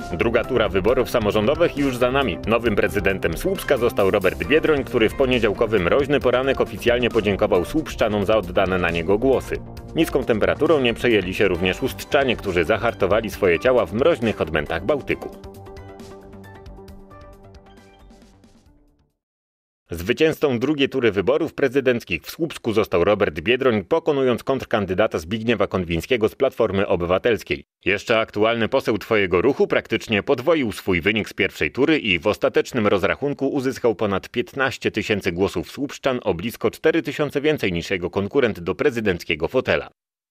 Druga tura wyborów samorządowych już za nami. Nowym prezydentem Słupska został Robert Biedroń, który w poniedziałkowy mroźny poranek oficjalnie podziękował słupszczanom za oddane na niego głosy. Niską temperaturą nie przejęli się również ustczanie, którzy zahartowali swoje ciała w mroźnych odmętach Bałtyku. Zwycięzcą drugiej tury wyborów prezydenckich w Słupsku został Robert Biedroń, pokonując kontrkandydata Zbigniewa Konwińskiego z Platformy Obywatelskiej. Jeszcze aktualny poseł Twojego ruchu praktycznie podwoił swój wynik z pierwszej tury i w ostatecznym rozrachunku uzyskał ponad 15 tysięcy głosów słupszczan, o blisko 4 tysiące więcej niż jego konkurent do prezydenckiego fotela.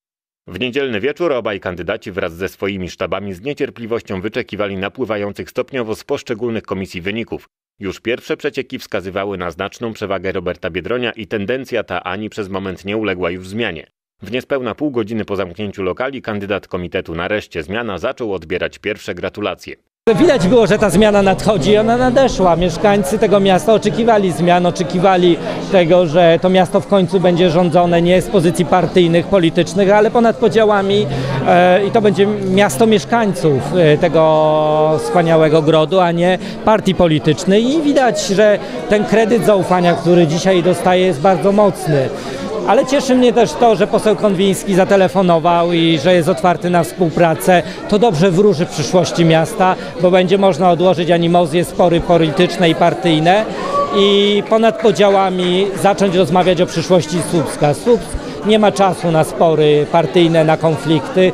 W niedzielny wieczór obaj kandydaci wraz ze swoimi sztabami z niecierpliwością wyczekiwali napływających stopniowo z poszczególnych komisji wyników. Już pierwsze przecieki wskazywały na znaczną przewagę Roberta Biedronia i tendencja ta ani przez moment nie uległa już zmianie. W niespełna pół godziny po zamknięciu lokali kandydat komitetu Nareszcie Zmiana zaczął odbierać pierwsze gratulacje. Widać było, że ta zmiana nadchodzi i ona nadeszła. Mieszkańcy tego miasta oczekiwali zmian, oczekiwali tego, że to miasto w końcu będzie rządzone nie z pozycji partyjnych, politycznych, ale ponad podziałami i to będzie miasto mieszkańców tego wspaniałego grodu, a nie partii politycznej. I widać, że ten kredyt zaufania, który dzisiaj dostaje, jest bardzo mocny. Ale cieszy mnie też to, że poseł Konwiński zatelefonował i że jest otwarty na współpracę. To dobrze wróży przyszłości miasta, bo będzie można odłożyć animozje, spory polityczne i partyjne i ponad podziałami zacząć rozmawiać o przyszłości Słupska. Słupsk nie ma czasu na spory partyjne, na konflikty.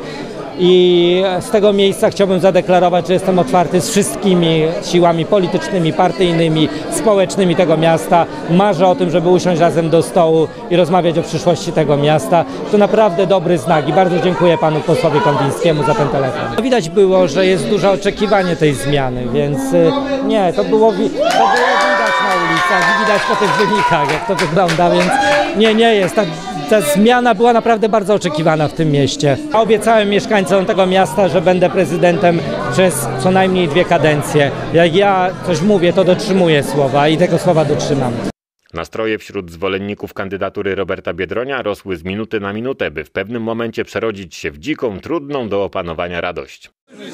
I z tego miejsca chciałbym zadeklarować, że jestem otwarty z wszystkimi siłami politycznymi, partyjnymi, społecznymi tego miasta. Marzę o tym, żeby usiąść razem do stołu i rozmawiać o przyszłości tego miasta. To naprawdę dobry znak i bardzo dziękuję panu posłowi Konwińskiemu za ten telefon. Widać było, że jest duże oczekiwanie tej zmiany, więc nie, to było widać na ulicach, widać po tych wynikach, jak to wygląda, więc nie jest tak. Ta zmiana była naprawdę bardzo oczekiwana w tym mieście. Obiecałem mieszkańcom tego miasta, że będę prezydentem przez co najmniej 2 kadencje. Jak ja coś mówię, to dotrzymuję słowa i tego słowa dotrzymam. Nastroje wśród zwolenników kandydatury Roberta Biedronia rosły z minuty na minutę, by w pewnym momencie przerodzić się w dziką, trudną do opanowania radość.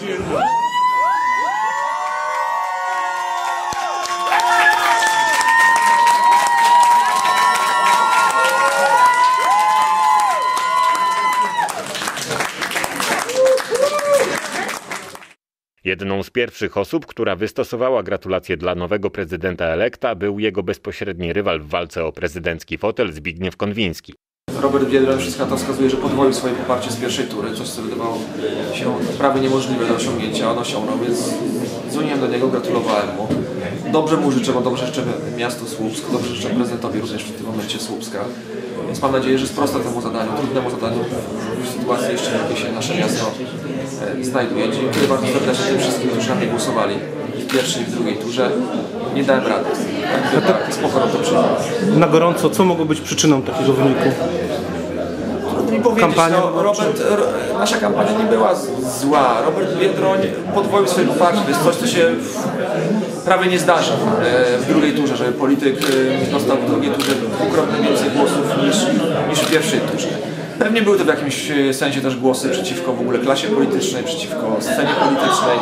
Jedną z pierwszych osób, która wystosowała gratulacje dla nowego prezydenta elekta, był jego bezpośredni rywal w walce o prezydencki fotel Zbigniew Konwiński. Robert Biedroń, wszystko to wskazuje, że podwoił swoje poparcie z pierwszej tury, coś co wydawało się prawie niemożliwe do osiągnięcia, on osiągnął, więc dzwoniłem do niego, gratulowałem mu. Dobrze mu życzę, bo dobrze życzę miastu Słupsk, dobrze życzę prezydentowi również w tym momencie Słupska. Więc mam nadzieję, że sprosta temu zadaniu, trudnemu zadaniu w sytuacji jeszcze, w jakiej się nasze miasto znajduje. Dziękuję bardzo serdecznie tym wszystkim, którzy na mnie głosowali w pierwszej i w drugiej turze. Nie dałem rady. Tak, z pokorą to przyjmę. Na gorąco, co mogło być przyczyną takiego wyniku? Trudno mi powiedzieć, nasza kampania nie była zła. Robert Biedroń podwoił swoje poparcie. To jest coś, co się prawie nie zdarza w drugiej turze, żeby polityk dostał w drugiej turze 2-krotnie więcej głosów niż w pierwszej turze. Pewnie były to w jakimś sensie też głosy przeciwko w ogóle klasie politycznej, przeciwko scenie politycznej.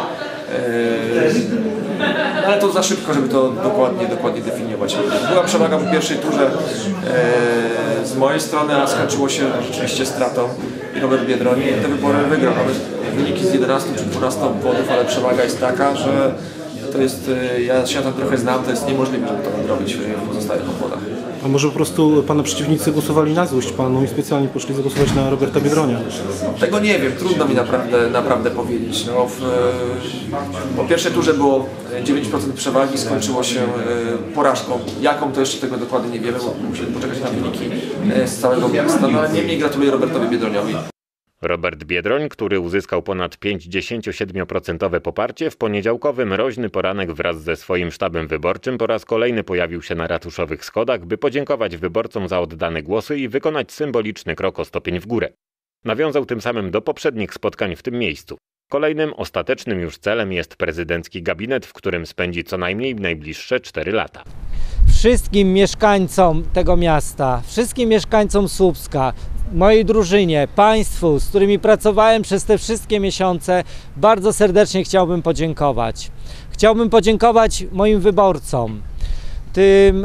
Ale to za szybko, żeby to dokładnie definiować. Była przewaga w pierwszej turze z mojej strony, a skończyło się rzeczywiście stratą i Robert Biedroń te wybory wygrał. Nawet wyniki z 11 czy 12 obwodów, ale przewaga jest taka, że to jest, ja się tam trochę znam, to jest niemożliwe, żeby to nadrobić w pozostałych obwodach. A może po prostu pana przeciwnicy głosowali na złość panu i specjalnie poszli zagłosować na Roberta Biedronia? Tego nie wiem, trudno mi naprawdę powiedzieć. No, po pierwszej turze było 9% przewagi, skończyło się porażką. Jaką to jeszcze tego dokładnie nie wiemy, bo musimy poczekać na wyniki z całego miasta. No, ale niemniej gratuluję Robertowi Biedroniowi. Robert Biedroń, który uzyskał ponad 57% poparcie, w poniedziałkowy mroźny poranek wraz ze swoim sztabem wyborczym po raz kolejny pojawił się na ratuszowych schodach, by podziękować wyborcom za oddane głosy i wykonać symboliczny krok o stopień w górę. Nawiązał tym samym do poprzednich spotkań w tym miejscu. Kolejnym, ostatecznym już celem jest prezydencki gabinet, w którym spędzi co najmniej najbliższe 4 lata. wszystkim mieszkańcom tego miasta, wszystkim mieszkańcom Słupska, mojej drużynie, państwu, z którymi pracowałem przez te wszystkie miesiące, bardzo serdecznie chciałbym podziękować. Chciałbym podziękować moim wyborcom, tym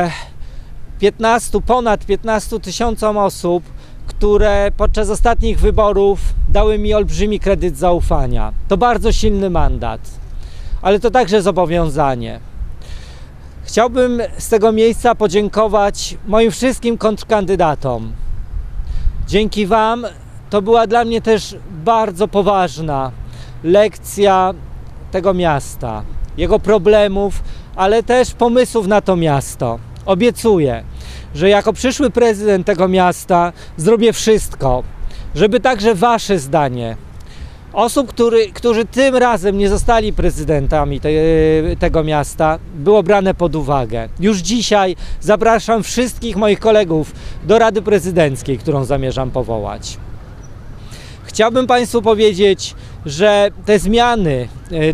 ponad 15 tysiącom osób, które podczas ostatnich wyborów dały mi olbrzymi kredyt zaufania. To bardzo silny mandat, ale to także zobowiązanie. Chciałbym z tego miejsca podziękować moim wszystkim kontrkandydatom. Dzięki Wam to była dla mnie też bardzo poważna lekcja tego miasta, jego problemów, ale też pomysłów na to miasto. Obiecuję, że jako przyszły prezydent tego miasta zrobię wszystko, żeby także Wasze zdanie, osób, którzy tym razem nie zostali prezydentami tego miasta, było brane pod uwagę. Już dzisiaj zapraszam wszystkich moich kolegów do Rady Prezydenckiej, którą zamierzam powołać. Chciałbym Państwu powiedzieć, że te zmiany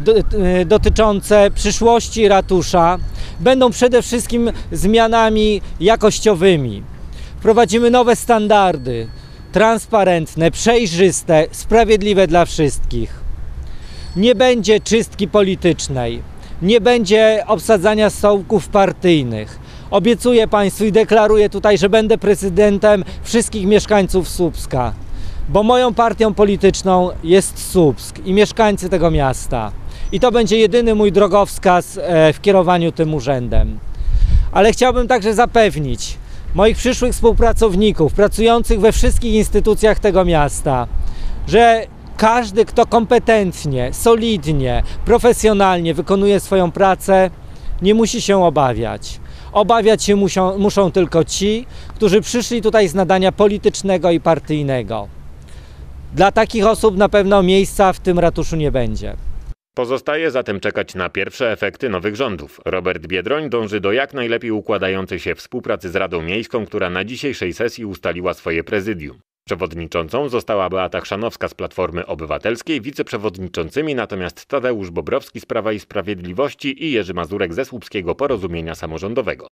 dotyczące przyszłości ratusza będą przede wszystkim zmianami jakościowymi. Wprowadzimy nowe standardy, transparentne, przejrzyste, sprawiedliwe dla wszystkich. Nie będzie czystki politycznej, nie będzie obsadzania stołków partyjnych. Obiecuję Państwu i deklaruję tutaj, że będę prezydentem wszystkich mieszkańców Słupska, bo moją partią polityczną jest Słupsk i mieszkańcy tego miasta. I to będzie jedyny mój drogowskaz w kierowaniu tym urzędem. Ale chciałbym także zapewnić moich przyszłych współpracowników, pracujących we wszystkich instytucjach tego miasta, że każdy, kto kompetentnie, solidnie, profesjonalnie wykonuje swoją pracę, nie musi się obawiać. Obawiać się muszą tylko ci, którzy przyszli tutaj z nadania politycznego i partyjnego. Dla takich osób na pewno miejsca w tym ratuszu nie będzie. Pozostaje zatem czekać na pierwsze efekty nowych rządów. Robert Biedroń dąży do jak najlepiej układającej się współpracy z Radą Miejską, która na dzisiejszej sesji ustaliła swoje prezydium. Przewodniczącą została Beata Chrzanowska z Platformy Obywatelskiej, wiceprzewodniczącymi natomiast Tadeusz Bobrowski z Prawa i Sprawiedliwości i Jerzy Mazurek ze Słupskiego Porozumienia Samorządowego.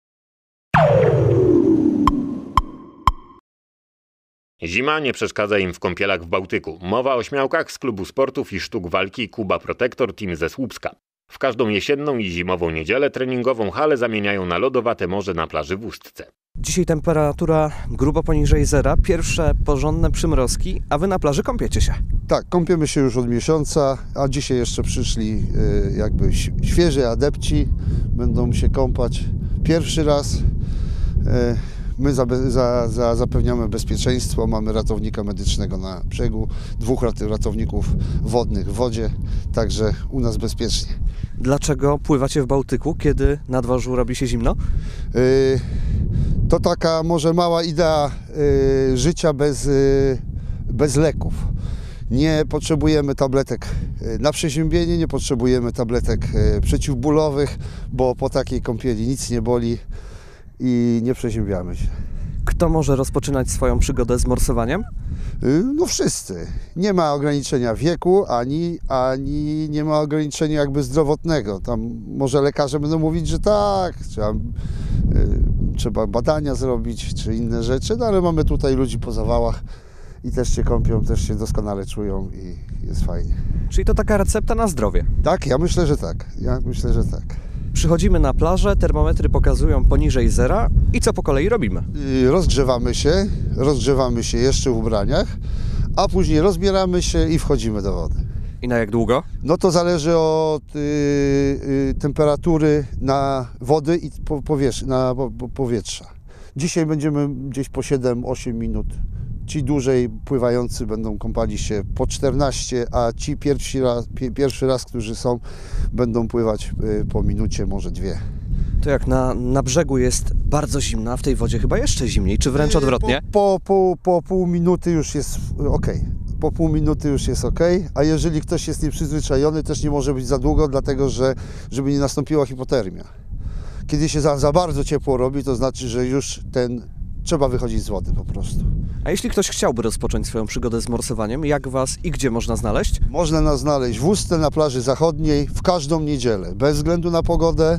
Zima nie przeszkadza im w kąpielach w Bałtyku. Mowa o śmiałkach z Klubu Sportów i Sztuk Walki Kuba Protector Team ze Słupska. W każdą jesienną i zimową niedzielę treningową halę zamieniają na lodowate morze na plaży w Ustce. Dzisiaj temperatura grubo poniżej zera, pierwsze porządne przymrozki, a wy na plaży kąpiecie się. Tak, kąpiemy się już od miesiąca, a dzisiaj jeszcze przyszli jakby świeży adepci, będą się kąpać pierwszy raz. My zapewniamy bezpieczeństwo, mamy ratownika medycznego na brzegu, 2 ratowników wodnych w wodzie, także u nas bezpiecznie. Dlaczego pływacie w Bałtyku, kiedy na dworzu robi się zimno? To taka może mała idea życia bez leków. Nie potrzebujemy tabletek na przeziębienie, nie potrzebujemy tabletek przeciwbólowych, bo po takiej kąpieli nic nie boli i nie przeziębiamy się. Kto może rozpoczynać swoją przygodę z morsowaniem? No wszyscy. Nie ma ograniczenia wieku, ani nie ma ograniczenia jakby zdrowotnego. Tam może lekarze będą mówić, że tak, trzeba badania zrobić, czy inne rzeczy, no ale mamy tutaj ludzi po zawałach i też się kąpią, też się doskonale czują i jest fajnie. Czyli to taka recepta na zdrowie? Tak, ja myślę, że tak. Przychodzimy na plażę, termometry pokazują poniżej zera i co po kolei robimy? Rozgrzewamy się jeszcze w ubraniach, a później rozbieramy się i wchodzimy do wody. I na jak długo? No to zależy od temperatury na wody i powietrza. Dzisiaj będziemy gdzieś po 7-8 minut. Ci dłużej pływający będą kąpali się po 14, a ci pierwszy raz, którzy są, będą pływać po minucie, może 2. To jak na brzegu jest bardzo zimno, a w tej wodzie chyba jeszcze zimniej, czy wręcz odwrotnie? Po pół minuty już jest ok. Po pół minuty już jest ok, a jeżeli ktoś jest nieprzyzwyczajony, też nie może być za długo, dlatego że żeby nie nastąpiła hipotermia. Kiedy się za bardzo ciepło robi, to znaczy, że już trzeba wychodzić z wody po prostu. A jeśli ktoś chciałby rozpocząć swoją przygodę z morsowaniem, jak Was i gdzie można znaleźć? Można nas znaleźć w Ustce na plaży zachodniej w każdą niedzielę, bez względu na pogodę,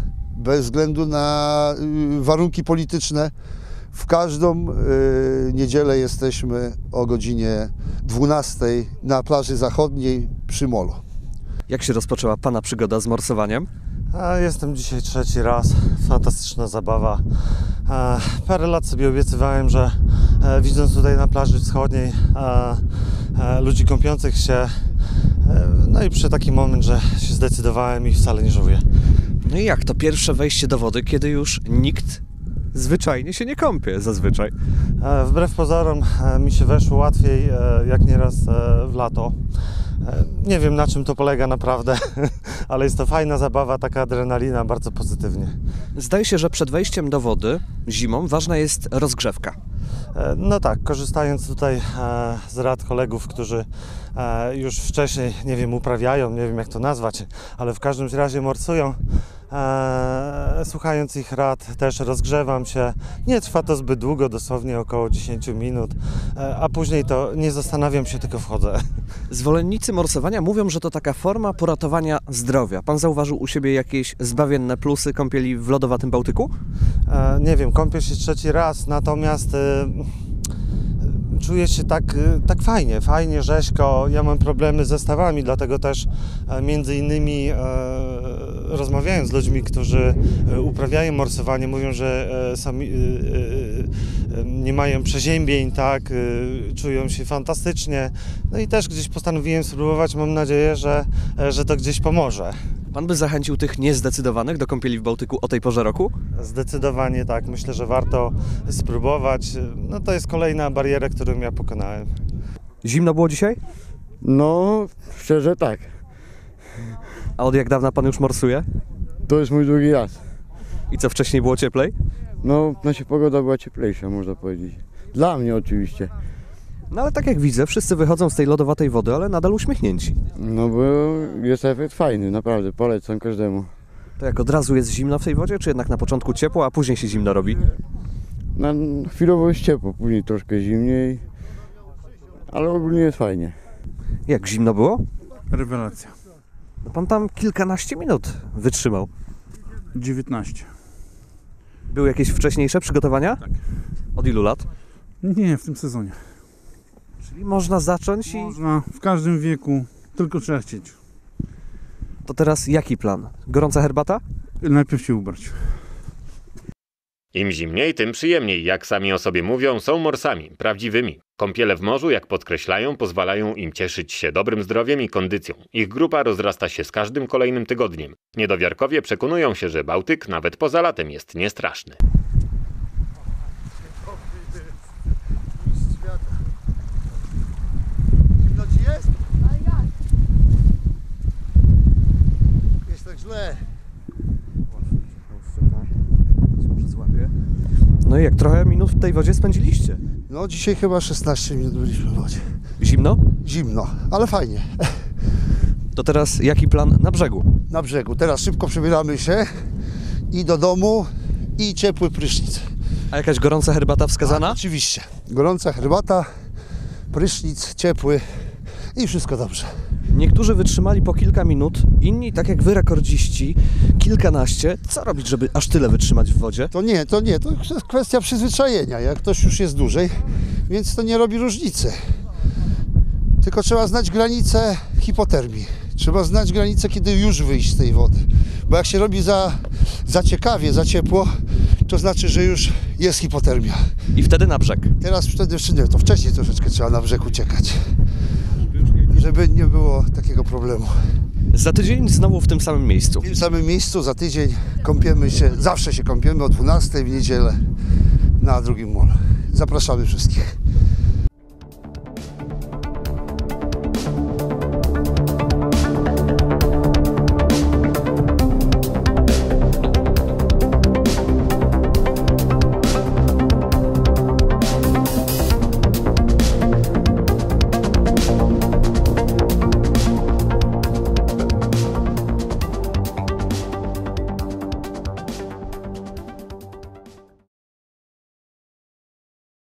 bez względu na warunki polityczne. W każdą niedzielę jesteśmy o godzinie 12 na plaży zachodniej przy molo. Jak się rozpoczęła Pana przygoda z morsowaniem? Jestem dzisiaj trzeci raz. Fantastyczna zabawa. Parę lat sobie obiecywałem, że widząc tutaj na plaży wschodniej ludzi kąpiących się, no i przy taki moment, że się zdecydowałem i wcale nie żałuję. No i jak to pierwsze wejście do wody, kiedy już nikt zwyczajnie się nie kąpie zazwyczaj? Wbrew pozorom mi się weszło łatwiej jak nieraz w lato. Nie wiem, na czym to polega naprawdę, ale jest to fajna zabawa, taka adrenalina, bardzo pozytywnie. Zdaje się, że przed wejściem do wody zimą ważna jest rozgrzewka. No tak, korzystając tutaj z rad kolegów, którzy już wcześniej, nie wiem, uprawiają, nie wiem jak to nazwać, ale w każdym razie morsują, słuchając ich rad też rozgrzewam się. Nie trwa to zbyt długo, dosłownie około 10 minut, a później to nie zastanawiam się, tylko wchodzę. Zwolennicy morsowania mówią, że to taka forma poratowania zdrowia. Pan zauważył u siebie jakieś zbawienne plusy kąpieli w lodowatym Bałtyku? Nie wiem, kąpię się trzeci raz, natomiast czuję się tak fajnie, rzeźko. Ja mam problemy ze stawami, dlatego też między innymi rozmawiając z ludźmi, którzy uprawiają morsowanie, mówią, że sami nie mają przeziębień, tak, czują się fantastycznie. No i też gdzieś postanowiłem spróbować, mam nadzieję, że to gdzieś pomoże. Pan by zachęcił tych niezdecydowanych do kąpieli w Bałtyku o tej porze roku? Zdecydowanie tak, myślę, że warto spróbować. No to jest kolejna bariera, którą ja pokonałem. Zimno było dzisiaj? No, szczerze tak. A od jak dawna Pan już morsuje? To jest mój drugi raz. I co, wcześniej było cieplej? No, znaczy pogoda była cieplejsza, można powiedzieć. Dla mnie oczywiście. No ale tak jak widzę, wszyscy wychodzą z tej lodowatej wody, ale nadal uśmiechnięci. No bo jest efekt fajny, naprawdę, polecam każdemu. To jak od razu jest zimno w tej wodzie, czy jednak na początku ciepło, a później się zimno robi? Na chwilowo jest ciepło, później troszkę zimniej, ale ogólnie jest fajnie. Jak zimno było? Rewelacja. No pan tam kilkanaście minut wytrzymał. 19. Były jakieś wcześniejsze przygotowania? Tak. Od ilu lat? Nie, w tym sezonie. Czyli można zacząć i... Można w każdym wieku, tylko trzeba chcieć. To teraz jaki plan? Gorąca herbata? Najpierw się ubrać. Im zimniej, tym przyjemniej. Jak sami o sobie mówią, są morsami, prawdziwymi. Kąpiele w morzu, jak podkreślają, pozwalają im cieszyć się dobrym zdrowiem i kondycją. Ich grupa rozrasta się z każdym kolejnym tygodniem. Niedowiarkowie przekonują się, że Bałtyk nawet poza latem jest niestraszny. Zimno ci jest? A jak? Jest tak źle. No i jak trochę minut w tej wodzie spędziliście? No dzisiaj chyba 16 minut byliśmy w wodzie. Zimno? Zimno, ale fajnie. To teraz jaki plan na brzegu? Na brzegu. Teraz szybko przebieramy się i do domu i ciepły prysznic. A jakaś gorąca herbata wskazana? Tak, oczywiście. Gorąca herbata, prysznic, ciepły i wszystko dobrze. Niektórzy wytrzymali po kilka minut, inni, tak jak wy rekordziści, kilkanaście. Co robić, żeby aż tyle wytrzymać w wodzie? To jest kwestia przyzwyczajenia. Jak ktoś już jest dłużej, więc to nie robi różnicy. Tylko trzeba znać granicę hipotermii. Trzeba znać granicę, kiedy już wyjść z tej wody. Bo jak się robi za ciekawie, za ciepło, to znaczy, że już jest hipotermia. I wtedy na brzeg. Teraz wtedy jeszcze nie, to wcześniej troszeczkę trzeba na brzeg uciekać. Żeby nie było takiego problemu. Za tydzień znowu w tym samym miejscu. W tym samym miejscu za tydzień kąpiemy się, zawsze się kąpiemy o 12 w niedzielę na drugim molu. Zapraszamy wszystkich.